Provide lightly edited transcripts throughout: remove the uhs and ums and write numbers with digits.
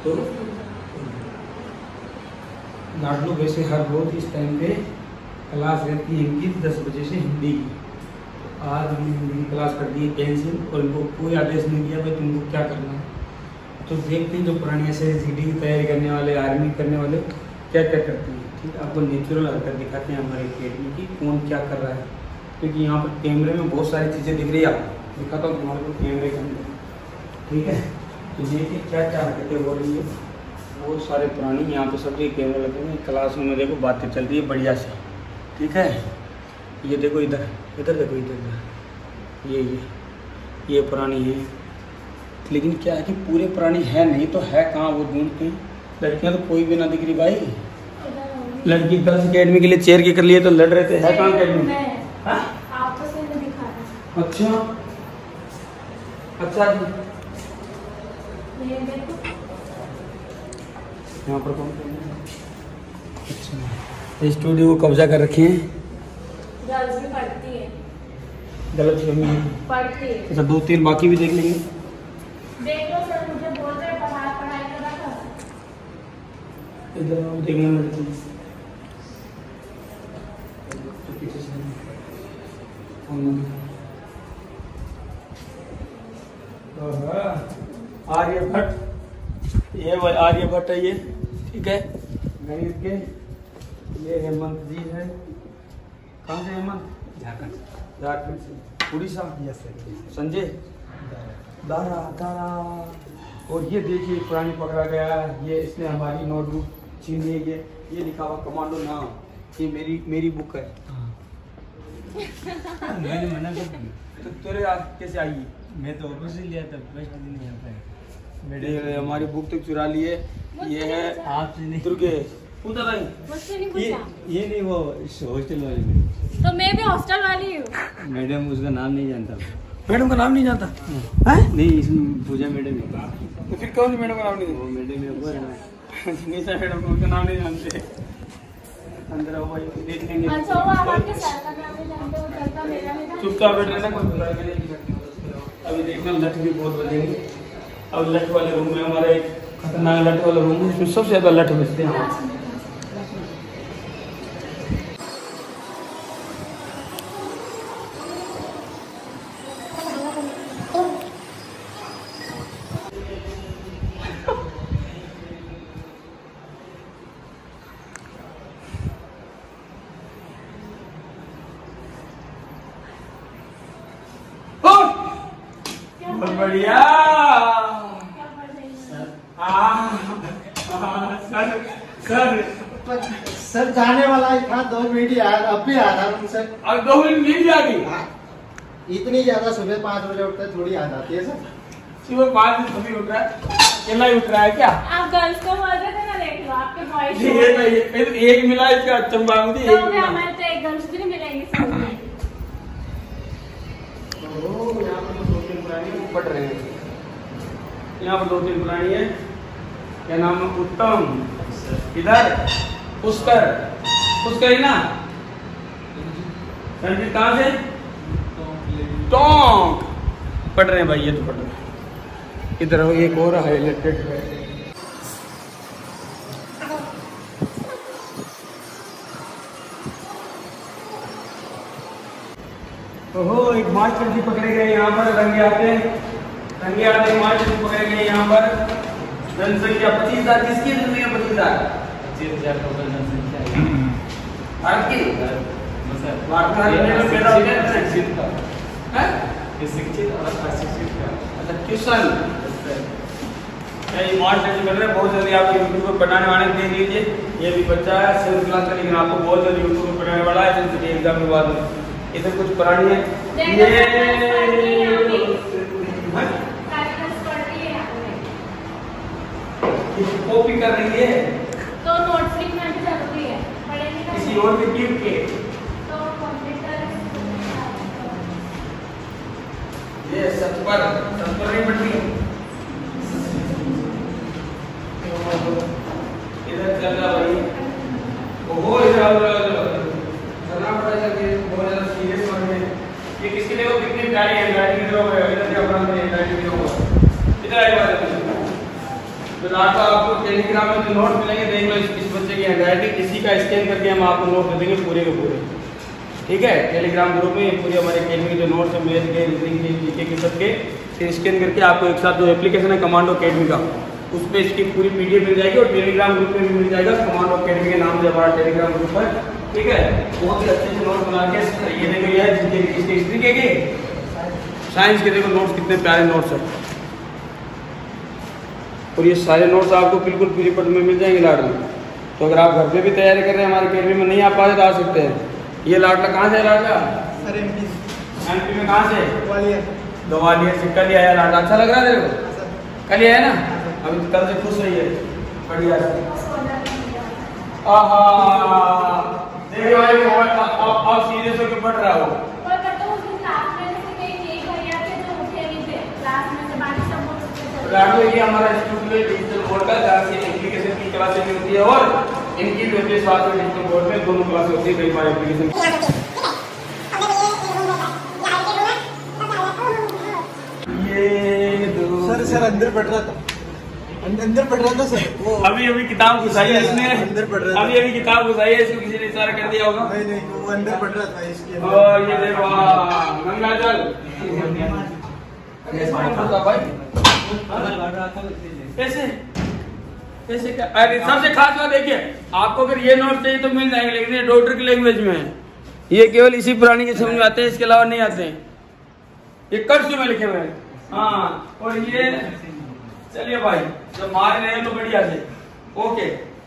तो लाडलू वैसे हर रोज इस टाइम पे क्लास रहती है इनकी 10 बजे से हिंदी की। आज हमने हिंदी की क्लास कर दी है कैंसिल और इनको कोई आदेश नहीं दिया भाई तुमको क्या करना है। तो देखते हैं जो पुरानी SSGD की तैयारी करने वाले, आर्मी करने वाले क्या क्या करते हैं। ठीक है, आपको नेचुरल हरकत दिखाते हैं हमारे अकेडमी की, कौन क्या कर रहा है। क्योंकि यहाँ पर कैमरे में बहुत सारी चीज़ें दिख रही है, आपको दिखाता हूँ तुम्हारे को कैमरे के अंदर। ठीक है, तो देखिए क्या क्या हरकतें हो रही है। बहुत सारे पुरानी यहाँ पे सबके कैमरे लगे हुए हैं। क्लासरूम में देखो बातें चल रही है बढ़िया से। ठीक है, ये देखो इधर इधर देखो इधर ये पुरानी है, लेकिन क्या है कि पूरे पुरानी है नहीं तो है कहाँ वो ढूंढते हैं। लड़कियाँ तो कोई भी ना दिख रही भाई। लड़की गर्ल्स अकेडमी के लिए चेयर के कर लिए तो लड़ रहे थे, है कहाँ अकेडमी में? अच्छा अच्छा जी, यहाँ पर कौन? अच्छा, स्टूडियो को कब्जा कर रखे हैं। गर्ल्स भी पढ़ती है, गलत पढ़ती है। अच्छा, 2-3 बाकी भी देख लेंगे। देख लो सर, मुझे बोल रहे पढ़ाई कर रहा था। इधर देखना लड़की आर्यभट्ट, ये आर्यभट्ट है ये। ठीक है, गणित के। ये हेमंत जी है। कहाँ से हेमंत? झारखंड से। उड़ीसा। संजय दारा दारा। और ये देखिए पुरानी पकड़ा गया, ये इसने हमारी नोटबुक छीन ली है। ये लिखा हुआ कमांडो नाम, ये मेरी बुक है। मैंने मना कर दिया। तो तेरे कैसे आई? मैं तो ऑफिस से लिया था, फर्स्ट दिन नहीं आता है। मेरे हमारी बुक तो चुरा ली है। ये है आपसे नहीं, दुर्गेश पूछा था ये नहीं, वो हॉस्टल वाले में। तो मैं भी हॉस्टल वाली हूँ। मैडम उसका नाम नहीं जानता। मैडम का नाम नहीं जानता है? नहीं, इसमें पूजा मैडम है। तो फिर कौन सी मैडम का नाम नहीं? वो मैडम है, वो है निशा मैडम, उनका नाम नहीं जानते। अंदर आओ भाई, देख लेंगे। अच्छा, वो आपके सर का नाम नहीं जानते, वो सर का मेरा नहीं जानते। चुपचाप बैठ रहना, कोई बुरा नहीं करते। अभी देखना लठ भी बहुत बजेंगे। अब लठ वाले रूम में हमारा एक खतरनाक लठ वाला रूम है, इसमें सबसे ज्यादा लठ बजते हैं। बढ़िया सर जाने वाला ही था, 2 मिनट आया, अब भी आ रहा हूँ सर। और 2 मिनट नींद आ गई। इतनी ज्यादा सुबह 5 बजे उठते थोड़ी आ जाती है सर। सुबह 5 बजे सभी उठ रहा है, अकेला ही उठ रहा है क्या? आप गर्ल्स को बोल रहे थे ना, देख लो आपके बॉयज। ये तो एक मिला इसका चंबा मुझे। तो हमारे तो एक गर्ल्स भी नहीं मिलेंगे सब में। यहाँ पर 2-3 प्राणी पढ़ रहे हैं। यहाँ पर 2-3 प्राणी है। क्या नाम है? उत्तम। इधर पुष्कर ही ना? रणजीत कहाँ से? टोंक पढ़ रहे हैं भाई, ये तो पढ़ रहे हैं। इधर एक और हाईलाइटेड है। ओहो, एक मास्टर जी पकड़े गए यहाँ पर, रंगे आते मास्टर जी पकड़े गए यहाँ पर। जनसंख्या 25,000, किसकी जनसंख्या 25,000? 25,000 टोटल जनसंख्या भारत की। शिक्षित और अशिक्षित का। अच्छा, ट्यूशन मास्टर जी कर रहे हैं। बहुत जल्दी आप यूट्यूब पर बनाने वाले दे दीजिए। ये भी बच्चा है 7th क्लास का, लेकिन आपको बहुत जल्दी यूट्यूब पर बनाने वाला है एग्जाम के बाद। इधर कुछ पुरानी है, ये कॉपी कर रही है तो नोट्स लिखना भी जरूरी है, पढ़ेंगे किसी और के गिफ्ट के। तो कंप्यूटर ये सब पर नहीं पड़ती। इधर चल रहा भाई, ओहो इधर करना पड़ा है, बहुत ज्यादा सीरियस मामले में। ये किसी ने वो कितनी प्यारी हैंडराइटिंग इधर क्या अपना हैंडराइटिंग इधर आई बात है। फिर आपको टेलीग्राम में जो नोट मिलेंगे देख लो, इस बच्चे की हैंडराइटिंग, इसी का स्कैन करके हम आपको नोट दे देंगे पूरे के पूरे। ठीक है, टेलीग्राम ग्रुप में पूरे हमारे अकेडमी के जो नोट्स हैं मैथ के, रीजनिंग के, जीके के सबके, फिर स्कैन करके आपको एक साथ जो एप्लीकेशन है कमांडो अकेडमी का, उस पर इसकी पूरी पीडीएफ मिल जाएगी और टेलीग्राम ग्रुप में भी मिल जाएगा। कमांडो अकेडमी के नाम से हमारा टेलीग्राम ग्रुप है। ठीक है, बहुत ही अच्छे से नोट बना के ये देखो, ये इसके हिस्ट्री के साइंस के देखो नोट्स, कितने प्यारे नोट्स हैं। और ये सारे नोट्स आपको बिल्कुल फ्री पट में मिल जाएंगे लाडला। तो अगर आप घर पे भी तैयारी कर रहे हैं, हमारे अकेडमी में नहीं आ पा रहे तो आ सकते हैं। ये लाडला कहाँ से है लाडला? सर एमपी में कहाँ से? ग्वालियर से। कल ही आया लाडला, अच्छा लग रहा है तेरे को? कल ही आया ना, अभी कल से खुश रही है, बढ़िया से। देखिए भाई आप सीरियस होकर पढ़ रहा हो। लाडो ये हमारा स्टूडियो डिजिटल बोर्ड का, जहाँ से एप्लीकेशन की क्लासें भी होती है और इनकी भी होती है साथ में। डिजिटल बोर्ड में दोनों क्लासें होती है, कई बार एप्लीकेशन। ये दो सर अंदर पढ़ रहा था, अंदर पढ़ रहा था सर। अभी किताब घुसाई है इसने, अंदर पढ़ रहा था। अभी किताब घुसाई है, इसको किसी ने इशारा कर दिया होगा। नहीं वो अंदर पढ़ रहा था इसके। और ये देखो गंगा जल कैसे कैसे क्या? अरे सबसे खास बात देखिए, आपको अगर ये नोट चाहिए तो मिल जाएंगे, लेकिन ये डॉक्टर की लैंग्वेज में है। ये केवल इसी पुरानी के समझ में आते हैं, इसके अलावा नहीं आते हैं। ये कर्सिव में लिखे हुए हैं। हाँ, और ये चलिए भाई, जब मार रहे हैं तो बढ़िया से। ओके,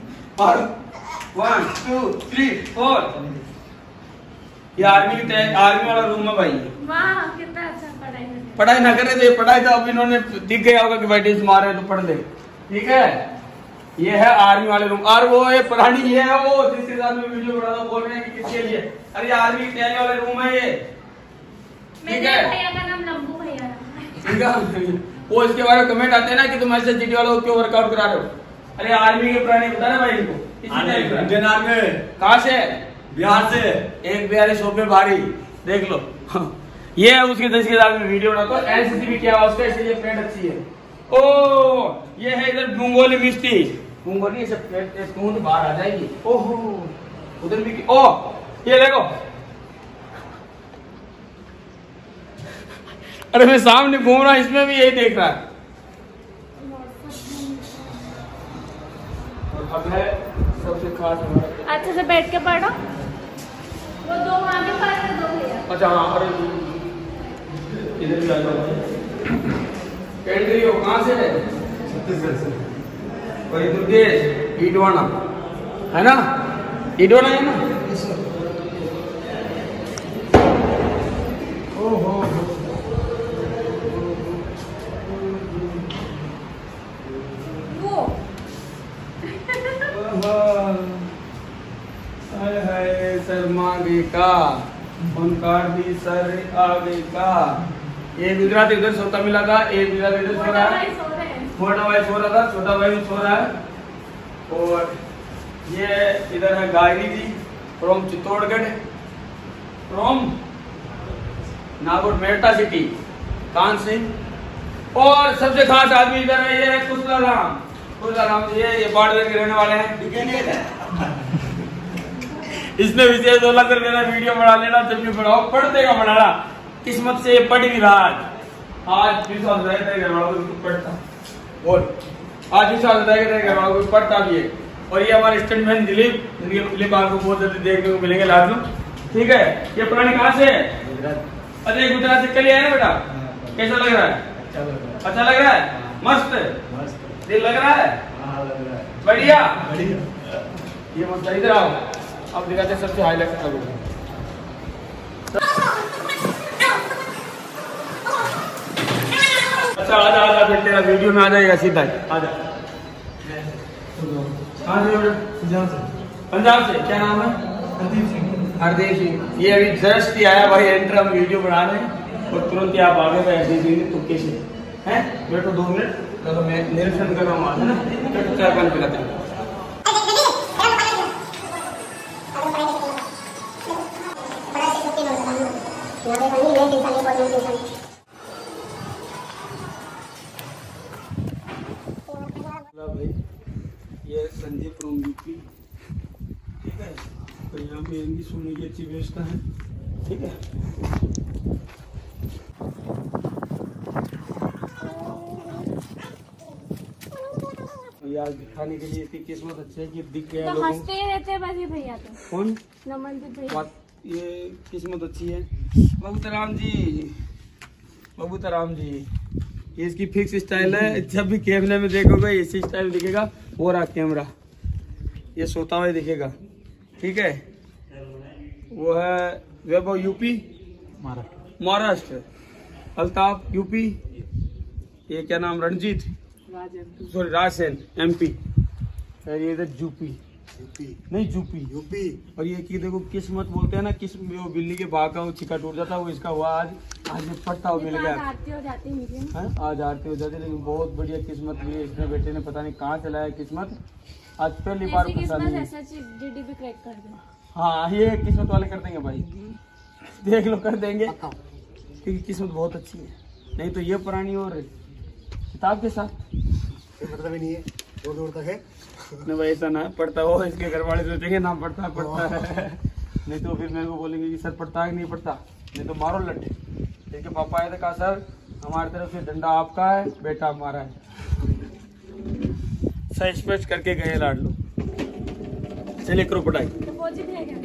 1 2 3 4। ये आर्मी वाला रूम है भाई। वाह कितना अच्छा पढ़ाई ना करे तो पढ़ाई तो अब इन्होंने दिख गया होगा कि भाई मारे तो पढ़ ले। ठीक है, ये है आर्मी वाले रूम। और वो ये पुरानी ये है वो जिसके साथ में वीडियो बना रहा बोल रहे हैं कि किसके लिए? अरे आर्मी की तैयारी वाले रूम है ये। ठीक है, भैया का नाम लंबू भैया है। ठीक है, वो इसके बारे में कमेंट आते हैं ना कि तुम ऐसे जीटी वालों को क्यों वर्कआउट करा रहे हो। अरे आर्मी के पुराने बता रहे भाई इनको। इंडियन आर्मी कहाँ से? बिहार से। एक बिहारी 100 पे भारी, देख लो। ये है उसके जिसके साथ में वीडियो बनाता हूँ। एनसीसी भी किया हुआ उसका, इसलिए फ्रेंड अच्छी है। ओ ये है इधर मूंगोली मिस्टी, मूंगोली ये सब तो बाहर आ जाएगी। ओहो उधर भी ओ ये देखो, अरे मैं सामने घूम रहा, इसमें भी यही देख रहा है। अब है सबसे खास हमारा, अच्छे से बैठ के पढ़ो। वो दो वहाँ पे पढ़ रहे, दो भैया। अच्छा हाँ, अरे इधर भी आ जाओ। कैंट्री हो कहाँ से है? छत्तीसगढ़ से। वही दुर्गेश ईडवाना है ना? ईडवाना है ना? ओहो वो शर्मा गे का उनकार भी सर आगे का। एक गुजरात इधर सोता मिला था, एक गुजरात इधर सो रहा है। छोटा भाई सो रहा था, छोटा भाई भी सो रहा है। और ये इधर है Gayatri ji from Chittorgarh, from Nagaur Merta city, Kan Singh. और सबसे खास आदमी इधर है, ये है कुशला राम। कुशला राम जी ये बाड़मेर के रहने वाले हैं। इसने विशेष बोला कर मेरा वीडियो बना लेना, जब भी बनाओ पढ़ते का बनाना। किस्मत से पढ़ भी रहा आज विश्वास रहता है घर वालों को पढ़ता, और आज विश्वास रहेगा घर वालों को पढ़ता भी है। और ये हमारे स्टूडेंट दिलीप, दिलीप आपको बहुत जल्दी देखने को मिलेंगे लाडू। ठीक है, ये पुरानी कहाँ से है? अरे गुजरात से। कल आया ना बेटा, कैसा लग रहा है? अच्छा लग रहा है, मस्त दिल लग रहा है, बढ़िया बढ़िया। ये मत इधर आओ, अब दिखाते हैं सबसे हाईलाइट करूँगा। अच्छा आजा आजा, फिर तेरा वीडियो में आ जाएगा सीधा, आजा। कहाँ से? पंजाब से। क्या नाम है? हरदीप सिंह। हरदीप सिंह। ये अभी जस्ट ही आया भाई, एंटर हम वीडियो बना रहे हैं और तुरंत ही आप आगे गए हरदीप सिंह तुक्के से हैं। बैठो 2 मिनट, तो मैं निरीक्षण कर रहा हूँ आज, है ना? चाय पानी पिलाते हैं। भाई, ये संजय फ्रॉम यूपी, ठीक है। तो यहाँ पे इनकी सोने की अच्छी व्यवस्था है, ठीक है। ये आज दिखाने के लिए इसकी किस्मत अच्छी है कि दिख गया तो लोगों हंसते ही रहते हैं बस ये भैया तो। कौन नमनदीप भैया। बात, ये किस्मत अच्छी है। बबूतराम जी, बबूतराम जी, ये इसकी फिक्स स्टाइल है। जब भी कैमरे में देखोगे इसी स्टाइल दिखेगा। वो रहा कैमरा, ये सोता हुआ दिखेगा, ठीक है। वो है वैभव यूपी, महाराष्ट्र। अल्ताफ यूपी, ये क्या नाम, रणजीत, सॉरी राजसेन एमपी। और ये इधर यूपी नहीं यूपी। और ये की देखो किस्मत बोलते हैं ना, वो बिल्ली के भाग का वो छिका टूट जाता है, वो इसका हुआ आज में पट्टा हो मिल गया। आरती हो जाती है मीडियम। आज आरती हो जाती है, लेकिन बहुत बढ़िया किस्मत भी है। इसने बेटे ने पता नहीं कहाँ चलाया किस्मत, आज पहली बार फंसा नहीं। जीडीपी क्रैक कर दे। हाँ, ये किस्मत वाले कर देंगे भाई, देख लो, कर देंगे, क्योंकि किस्मत बहुत अच्छी है। नहीं तो ये पुरानी और किताब के साथ मतलब नहीं है, दूर तक है। नहीं भाई, ऐसा ना पढ़ता हो, इसके घर वाले सोचेंगे ना पढ़ता है। नहीं तो फिर मेरे को बोलेंगे कि सर पढ़ता है कि नहीं पढ़ता, नहीं तो मारो लट्ठे। इसके पापा आए थे, कहा सर हमारी तरफ से डंडा आपका है, बेटा हमारा है। सर स्पष्ट करके गए लाडलो। चलिए करो पढ़ाई। तो वो जी है क्या?